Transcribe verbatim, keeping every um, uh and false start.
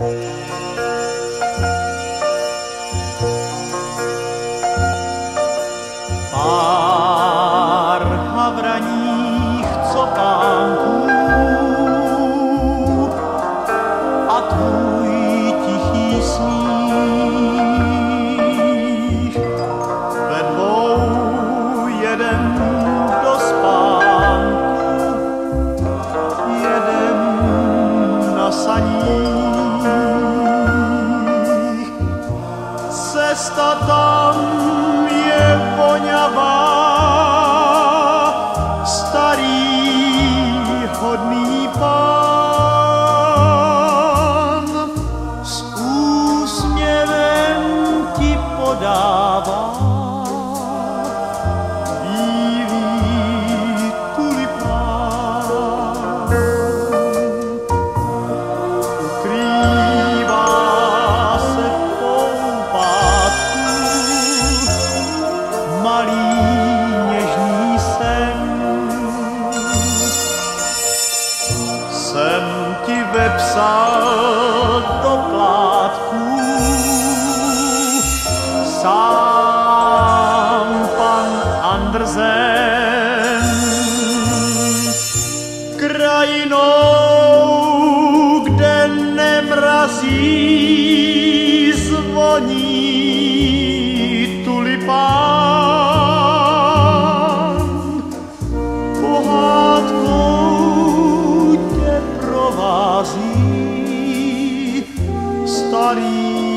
Pár havraních copánků a tvůj tichý smích. Ve dvou jeden do spánku, jeden na saních. Cesta tam je voňavá, starý hodný pán s úsměvem ti podává bílý tulipán. Ukrývá se v poupátku malý něžný sen. Jsem ti vepsal do plátků sám pan Andersen. Krajinou, kde nemrazí, zvoní tulipán. Pohádkou tě provází starý